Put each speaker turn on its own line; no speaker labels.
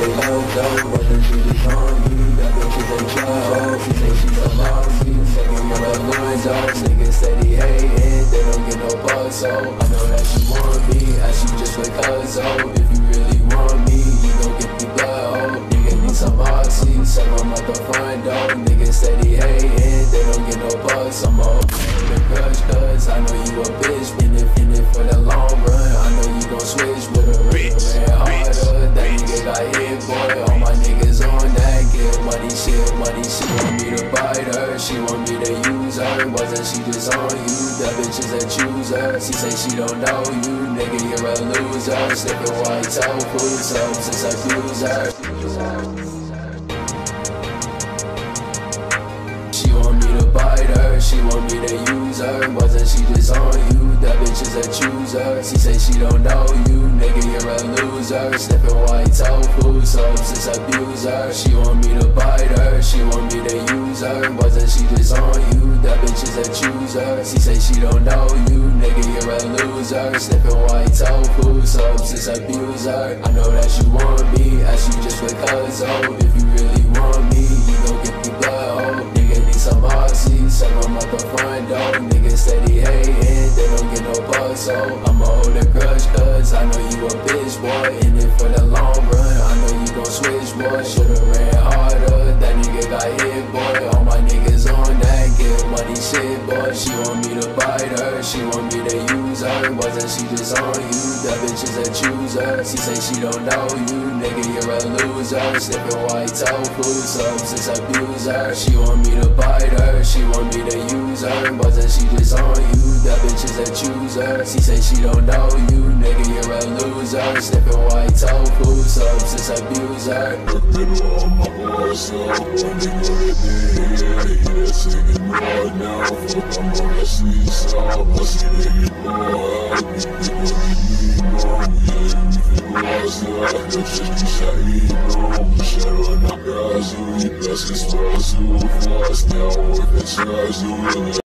though, wasn't she just on you? That bitch is a joke. She say she's a lousy, second you're a loser. Niggas steady hating, they don't get no bucks, so I know that you want me, ask you just because, oh. If you really want me, you gon' get me blood, oh. Nigga need some oxy, suck on out the front door. Niggas steady hating, they don't get no bucks, I'm all the crush, cause I know you a bitch, in it for the long run. I know you gon' switch with a real man harder. That nigga got hit, boy, all my niggas on that. Get money, shit, she want me to bite her, she want me to use her. Wasn't she just on you? That bitch is a chooser. She say she don't know you, nigga, you're a loser. Slipping white tofu, so since abuser. She want me to bite her, she want me to use her. Wasn't she just on you? That bitch is a chooser. She say she don't know you, nigga, you're a loser. Slipping white tofu, so since abuser. She want me to bite her, she want me to use her. Wasn't she just on you? That bitch is a chooser. She say she don't know you, nigga, you're a loser. Slipping white tofu, so since abuser. I know that you want me, ask you just because, oh. If you really want me, you gon' get me blood, oh. Nigga need some oxy, suck on out the front door. Niggas steady hating, they don't get no bucks, so I'ma hold a grudge, cause I know you a bitch, boy. In it for the long run, I know you gon' switch, boy. Should've ran harder, that nigga got hit, boy. All my niggas on that, get money shit, boy. She want me to bite her, she want me to use her. Wasn't she just on you? That bitch is a chooser. She say she don't know you, nigga, you're a loser. Slipping white tofu, substance abuser. She want me to bite her, she want me to use her. Wasn't she just on you? That bitch is a chooser. She say she don't know you, nigga, you're a loser. Slipping white tofu, substance abuser.
Middle of my voice, so one nigga yeah, singing right now. Fuck, I'm on that sweet side, bustin' nigga boy. Nigga leave me alone, yeah, everything was like that shit be shady, no. Shadow na gazu, i blessings for us, who for us now, with the charge,